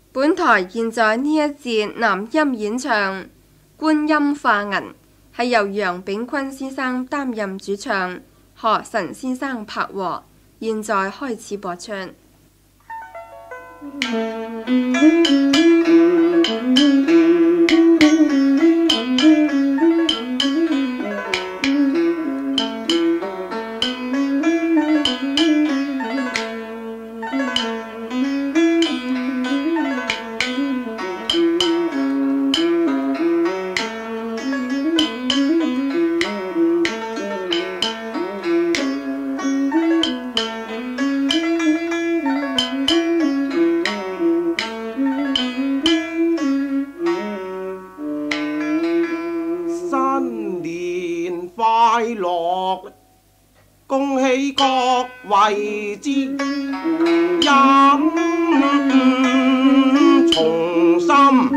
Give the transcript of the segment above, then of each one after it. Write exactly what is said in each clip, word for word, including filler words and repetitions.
本台現在呢一節男音演唱《觀音化銀》，係由楊炳坤先生擔任主唱，何晨先生拍和。現在開始播出。 快樂，恭喜各位之飲從心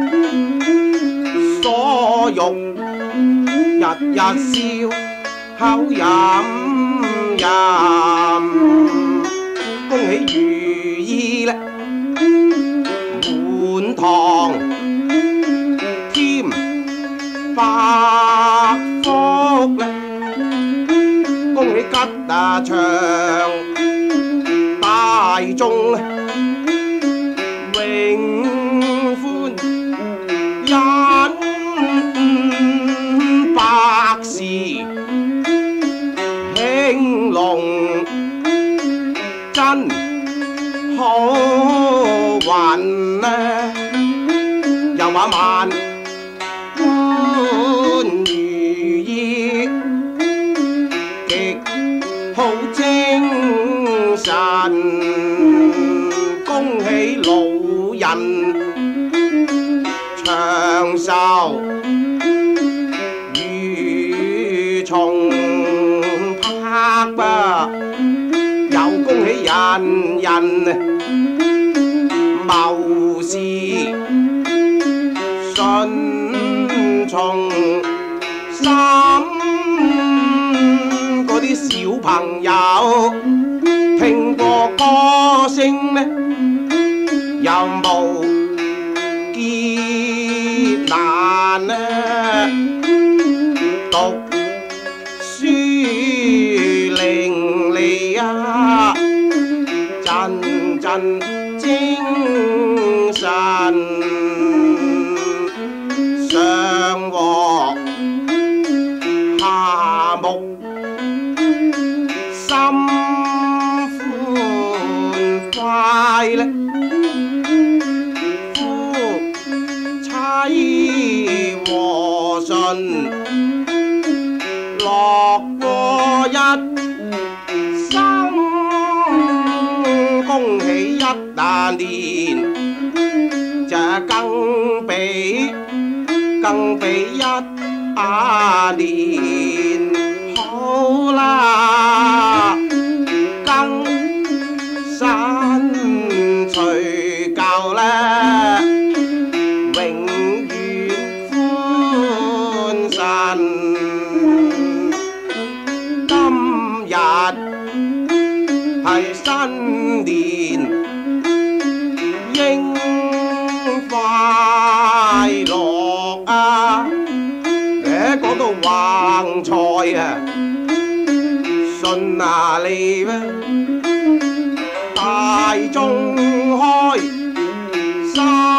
所欲，日日笑口飲飲，恭喜如意咧，滿堂添百福咧。恭喜吉啊祥，大眾永歡，因百事興隆，真好運啊！又話萬般如意，極好精神，恭喜老人長壽如松柏啊！又恭喜人人謀事順從心，嗰啲小朋友聽過歌聲呢，又無結難呢，讀書伶俐啊，陣陣精神，上和下目心歡快咧，夫妻和順，樂過一生，恭喜一大年，就更比更比一啊年好啦，更新除舊啦，永遠歡神。今日係新年，應快樂啊！講到橫財啊，順啊利啊，大眾開心，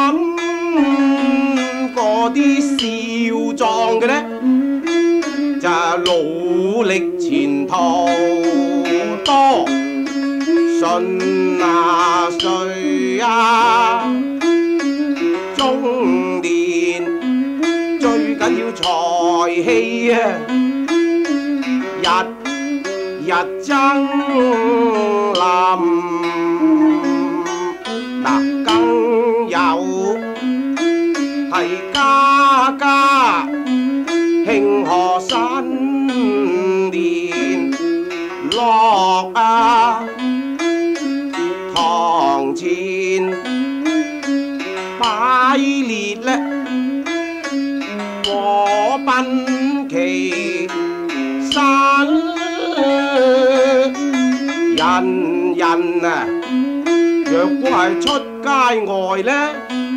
嗰啲少壯嘅呢，就努力前途多，順啊歲啊，中年最緊要財氣啊，日日增臨，嗱更有係家家慶賀新年樂啊，堂前擺列咧。和賓旗山，人人啊，若果係出街外呢，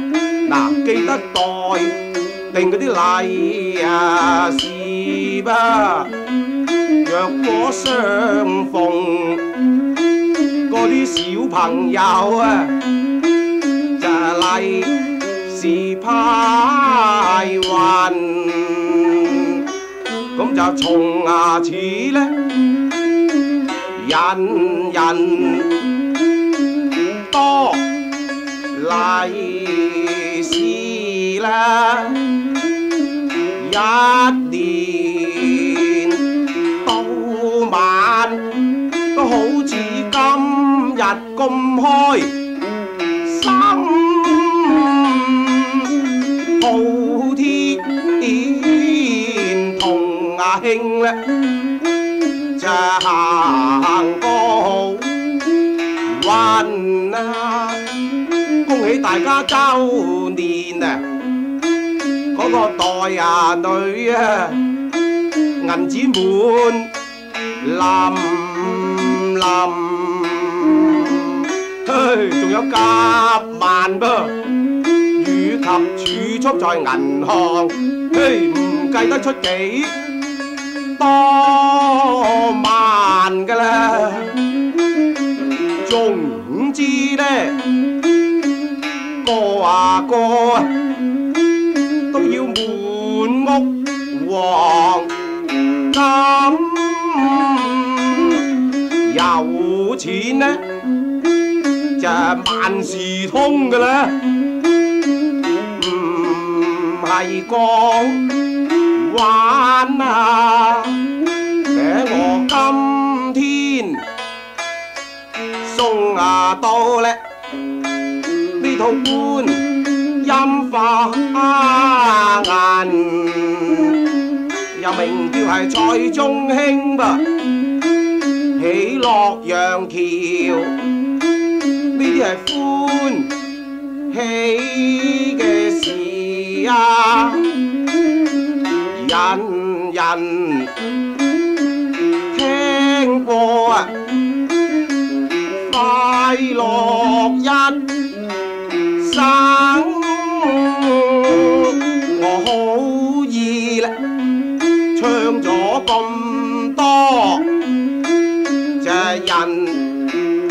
嗱，記得帶定嗰啲禮啊事吧。若果相逢嗰啲小朋友啊，就利是派運，咁就從牙齒咧，人人多利是啦，一年到晚都好似今日咁開心，好天同阿兄咧就行個好運啊！恭喜大家周年啊！嗰、那個袋啊女啊，銀紙滿冧冧，嘿，仲有夾萬噃，與及儲蓄在銀行，嘿，唔計得出幾多萬㗎啦。總之咧，個啊個啊都要滿屋黃金，有錢咧就萬事通㗎啦，唔係講玩啊！誒，我今天送牙到咧呢套觀音化銀，又名叫係蔡中興噃，起洛陽橋呢啲係歡喜嘅事啊！人人聽過啊，快樂一生，我好易咧唱咗咁多，就係人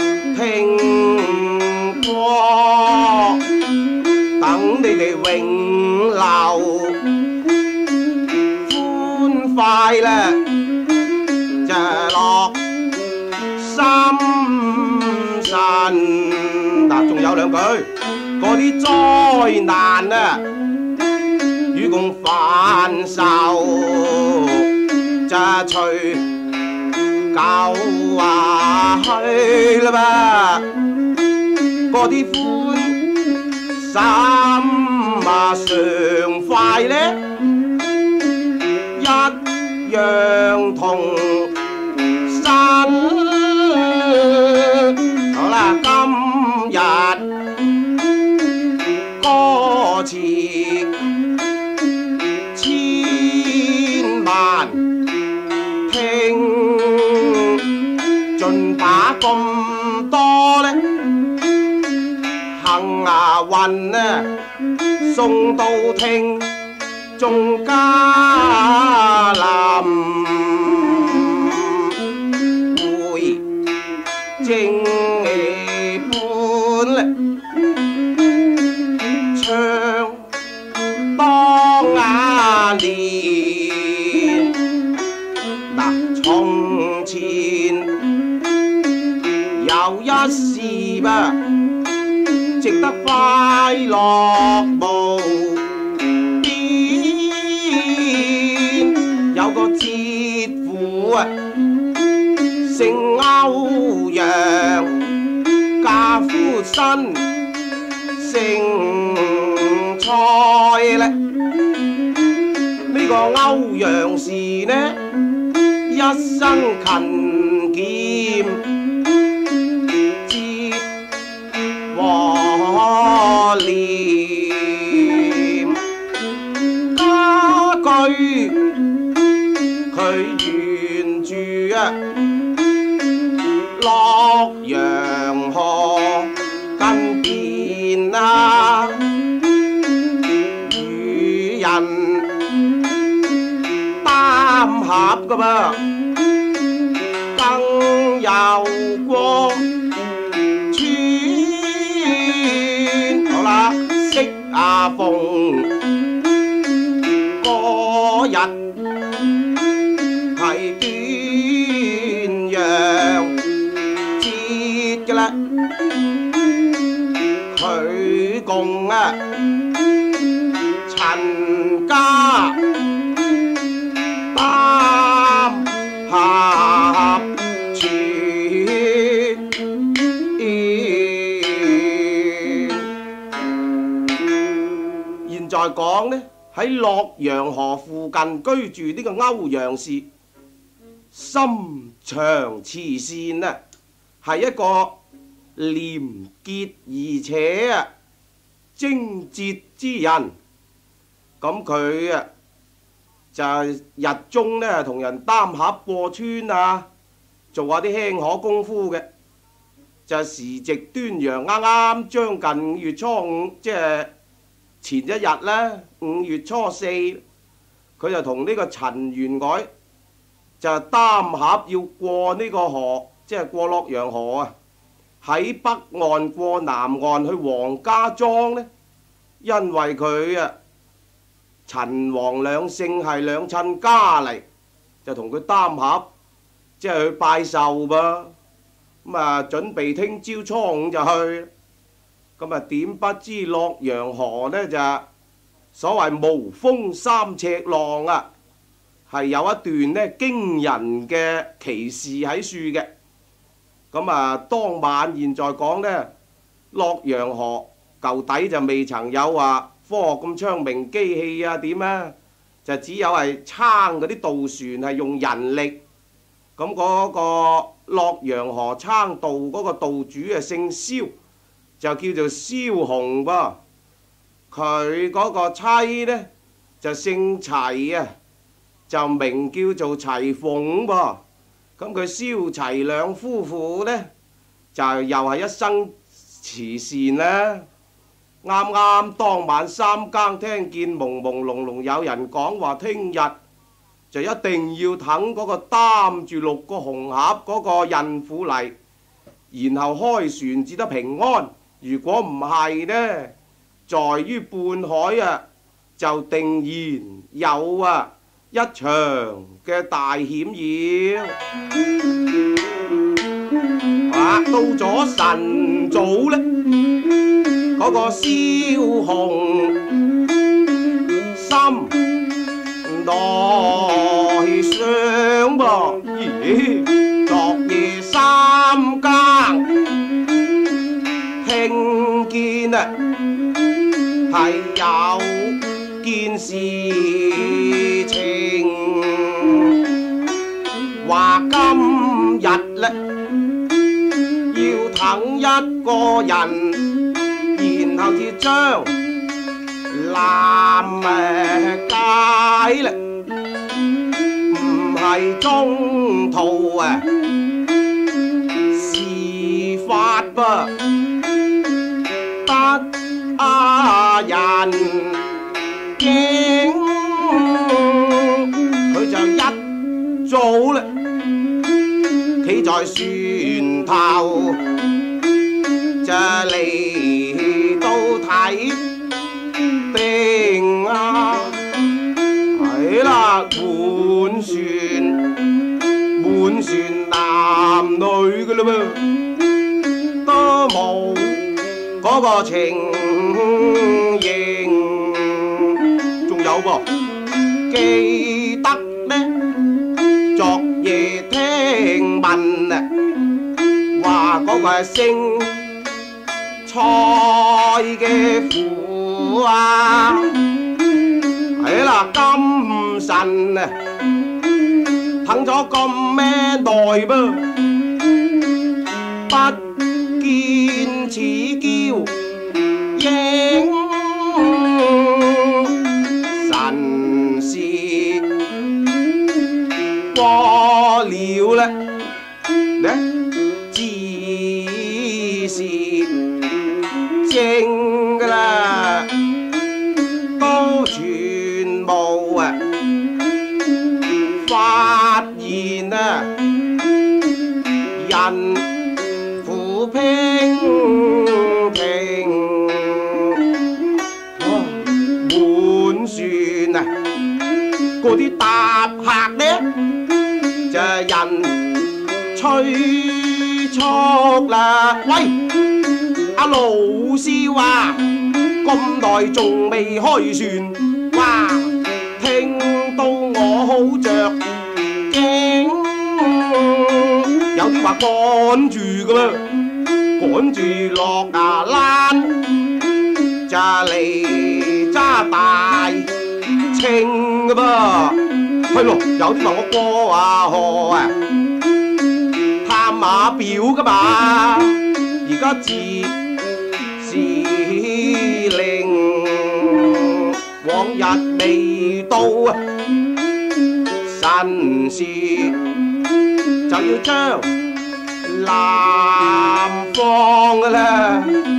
聽過，等你哋永留歡快咧，就落心神。嗱，仲有兩句，嗰啲災難啊，與共犯愁，就隨舊話去啦吧。嗰啲歡心啊常快咧，一樣同新。好啦，今日歌詞千萬聽，盡把咁多咧行牙運啊送到聽眾家林，會正本咧唱當雅年。嗱，從前有一事吧，值得快樂無邊。有個節婦啊，姓歐陽，嫁夫身姓蔡咧。呢個歐陽氏呢，一生勤儉節和廉，家居佢沿住啊洛陽河近邊啊， 噶噃，更有過村。好啦，適啊逢嗰日係端陽節㗎啦，佢共啊陳家擔合全。現在講呢，喺洛陽河附近居住呢個歐陽氏，心腸慈善啊，係一個廉潔而且啊貞節之人。咁佢啊就日中呢同人擔盒過村啊，做下啲輕可功夫嘅。就時值端陽，啱啱將近五月初五，即係前一日啦，五月初四，佢就同呢個陳員外就擔盒要過呢個河，即係過洛陽河啊，喺北岸過南岸去黃家莊呢，因為佢啊陳黃兩姓係兩親家嚟，就同佢擔盒，即係去拜壽噃。咁啊，準備聽朝初五就去。咁啊，點不知洛陽河呢，就所謂無風三尺浪啊，係有一段呢驚人嘅奇事喺處嘅。咁啊，當晚現在講呢，洛陽河舊底就未曾有話科學咁昌明機器啊點啊，就只有係撐嗰啲渡船係用人力。咁嗰個洛陽河撐渡嗰個渡主啊姓蕭，就叫做蕭紅噃。佢嗰個妻呢，就姓齊啊，就名叫做齊鳳噃。咁佢蕭齊兩夫婦呢，就又係一生慈善啦。啱啱當晚三更聽見朦朦朧朧有人講話，聽日就一定要等嗰個擔住六個紅盒嗰個孕婦嚟，然後開船至得平安。如果唔係呢，在於半海啊，就定然有啊一場嘅大險要。啊，到咗晨早呢，嗰個蕭紅心內想噃，咦，昨夜三更聽見啊，係有件事情，話今日呢要等一個人，然後至將南誒解啦，唔係中途啊事發噃，得啊人驚，佢就一早啦，企在船頭就嚟到睇定啊，係啦，滿船滿船男女嘅嘞噃，都冇嗰個情形。仲有噃，記得呢，昨夜聽聞啊，話嗰個係姓蔡嘅婦啊，係啦，今晨啊等咗咁咩耐噃，不見此嬌影，神事過了啦，呢只是正㗎啦，都全無啊法催促啦！喂，阿老師話咁耐仲未開船，哇！聽到我好着驚，有啲話趕住噶噃，趕住落牙欄就嚟揸大清噶噃，係咯，有啲話我過下河啊！馬表噶嘛，而家節時令，往日未到啊，辰時就要將南方噶啦，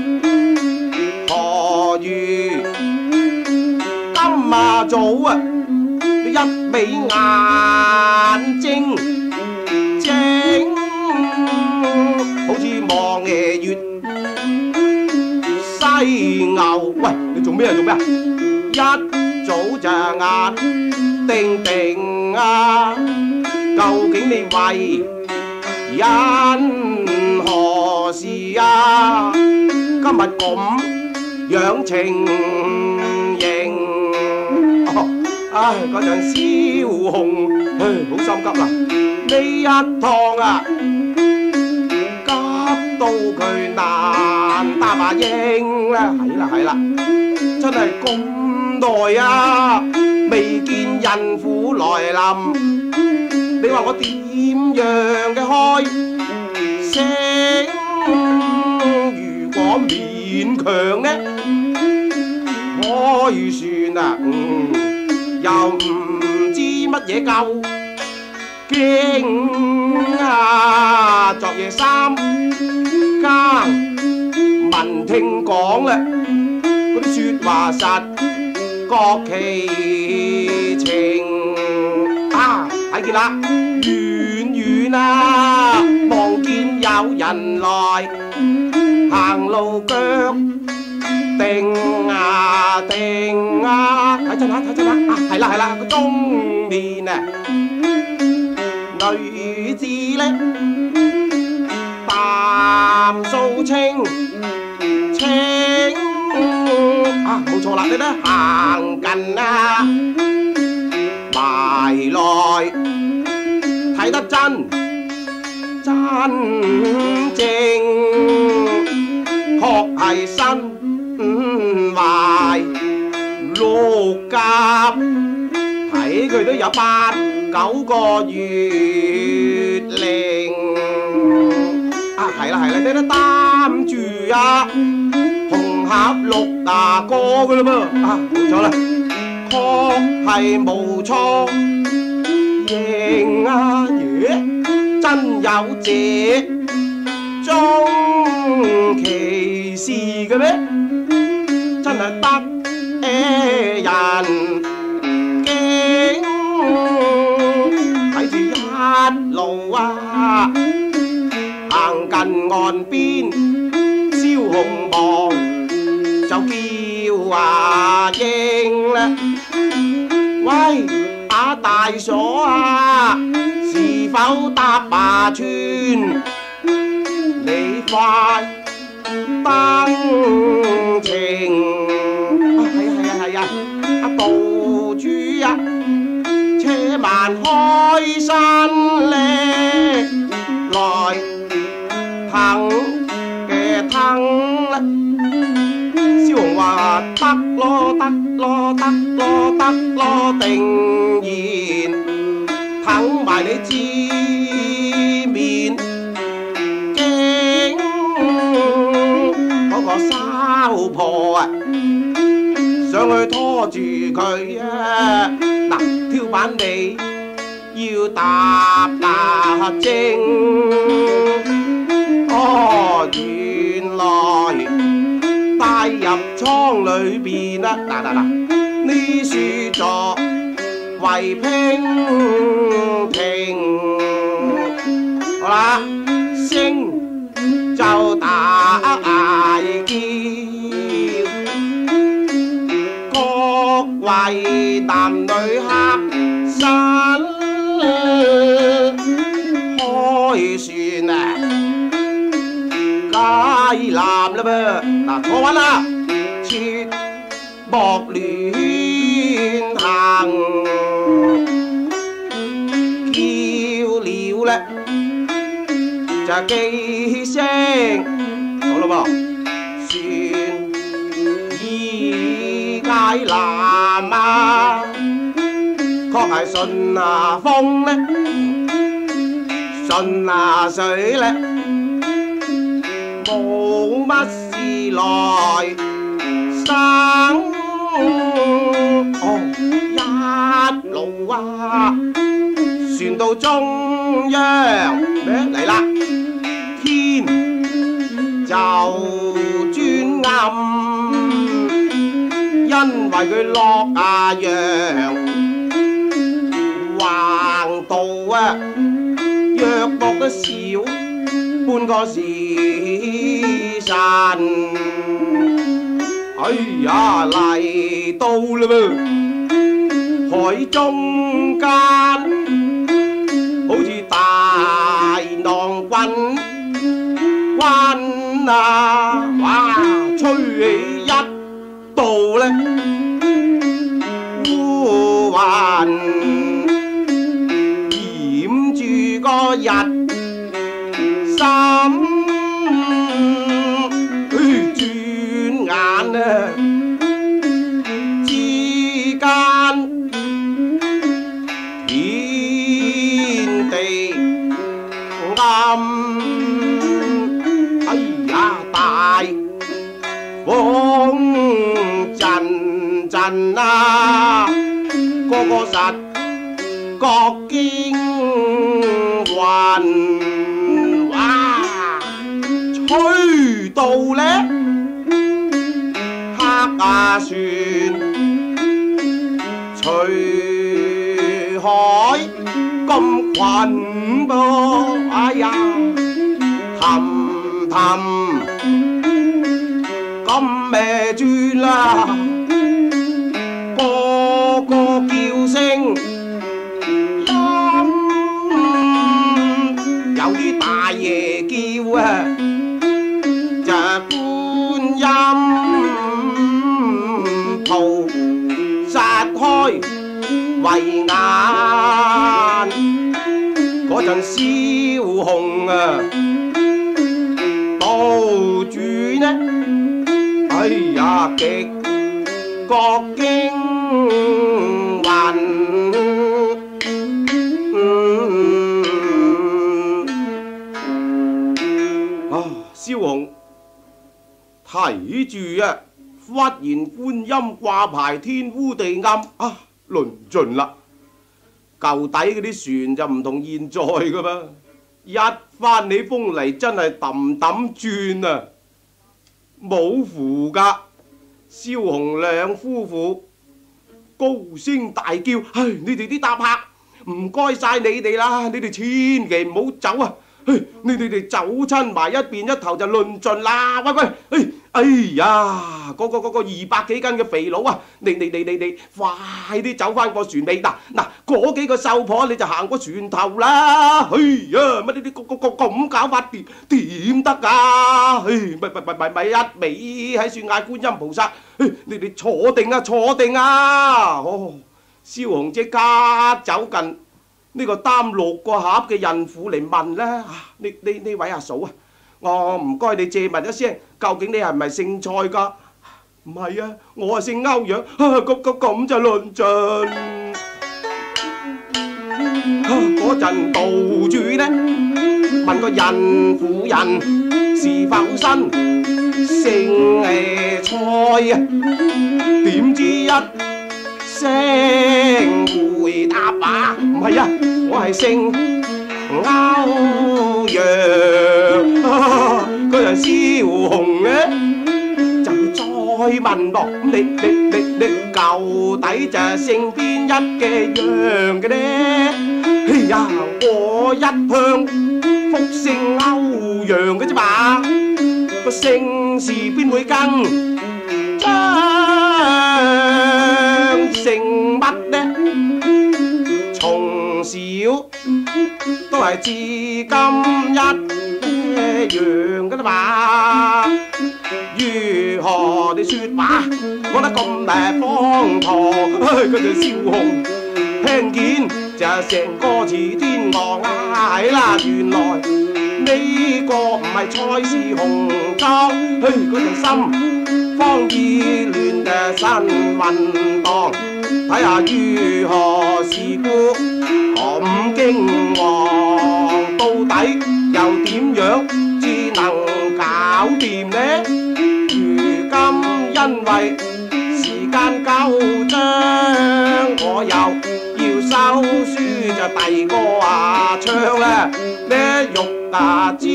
何如今嘛早啊，一味眼睛精。好似望夜月犀牛，喂，你做咩啊？做咩啊？一早就眼定定啊！究竟你為因何事啊？今日咁樣情形，哦，唉，嗰陣燒紅，唉，好心急啦！呢一趟啊！到佢難答阿英啦，係啦係啦，真係咁耐啊，未見孕婦來臨，你話我點樣嘅開聲？如果勉強呢，開船啊，嗯，又唔知乜嘢夠驚啊！昨夜三更聞聽講啦，嗰啲説話實覺其情啊！睇見啦，遠遠啊，望見有人來，行路腳定啊定啊！睇真下睇真下啊！係啦係啦，個中年啊女子咧。淡素清清啊，冇錯啦，你咧行近啊，埋來睇得真真正，確係身懷六甲，睇佢都有八九個月齡。啊，係啦係啦，你都擔住啊，紅盒綠牙哥噶啦噃，啊，冇錯啦，確係無錯，認啊嘢，真有這種奇事嘅咩？真係得人驚，睇住一路啊！行近岸邊，燒紅芒就叫阿英啦。喂，阿大嫂啊，是否搭馬船？你快登程！啊，係啊係啊係啊！阿道主啊，且慢開身咧，來。騰嘅騰啦，蕭紅話得咯得咯得咯得咯，定然騰埋你字面經嗰個騷婆啊，上去拖住佢啊，嗱，挑板你要搭下精。哦，原來帶入倉裏邊啦，嗱嗱嗱，呢書作為娉婷，好啦，聲就大叫，各位男女客身開船。 男嘞噃。嗱，坐穩啦，切莫亂行，叫了咧就記聲，好啦噃，算二界男啊，確係順下風咧，順下水咧，冇乜事來生。哦，一路啊，船到中央，嚟啦，天就轉暗，因為佢落下陽，橫道啊，約莫都少半個時辰。哎呀，嚟到啦噃，海中間好似大浪滾彎啊！哇，吹起一道咧烏雲，掩住個日心。之間天地暗，哎呀大風陣陣啊，個個實覺驚魂，哇！吹到咧啊船隨海咁困噃，哎呀，氹氹咁咩轉啦，個個叫聲陰，有啲大爺叫啊，就觀音。菩薩開慧眼，嗰陣燒紅啊，道主呢，哎呀極覺驚魂，啊，燒紅睇住啊！忽然觀音掛牌，天烏地暗啊！論盡啦，舊底嗰啲船就唔同現在噶噃，一翻起風嚟真係揼揼轉啊，冇符噶。蕭紅兩夫婦高聲大叫：唉，你哋啲搭客唔該晒你哋啦，你哋千祈唔好走啊！唉，你哋哋走親埋一邊一頭就論盡啦！喂喂，唉！哎呀，嗰、嗰個嗰、嗰個二百幾斤嘅肥佬啊，你你你你你快啲走翻個船尾嗱嗱，嗰幾個瘦婆你就行過船頭啦！哎呀，乜呢啲個個咁搞法點點得㗎？唉，咪咪咪咪咪一味喺樹嗌觀音菩薩，唉，你哋坐定啊坐定啊！哦，蕭紅姐家走近呢個擔六個盒嘅孕婦嚟問啦，呢呢呢位阿嫂啊！我唔該你借問一聲，究竟你係咪姓蔡㗎？唔係啊，我係姓歐陽。啊，咁咁咁就論盡。嗰陣道主呢問個孕婦人是否新姓誒蔡啊？點知一聲回答話唔係啊，我係姓歐陽。嗰陣蕭紅咧就再問落，你你你你舊底就姓邊一嘅樣嘅咧？哎呀，我一向福姓歐陽嘅啫嘛，個姓氏邊會跟張姓乜咧？從小都係至今一樣噶啦嘛。如何地説話講得咁誒荒唐？佢就笑紅，聽見就成個似天鵝啊！係啦，原來呢個唔係蔡氏紅妝，佢就心慌意亂嘅新運當。睇下如何事故咁驚惶，到底又點樣至能搞掂呢？如今因為時間夠張，我又要收書就遞個啊槍啦，呢玉啊知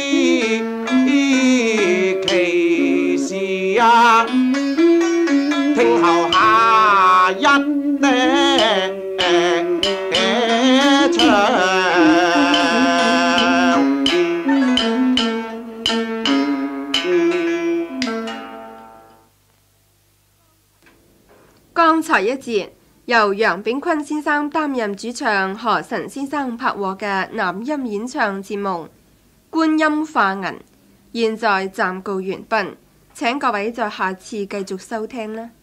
其事啊，聽後下一呢唱。 剛才一節由楊炳坤先生擔任主唱，何晨先生拍和嘅男音演唱節目《觀音化銀》，現在暫告完畢，請各位在下次繼續收聽啦。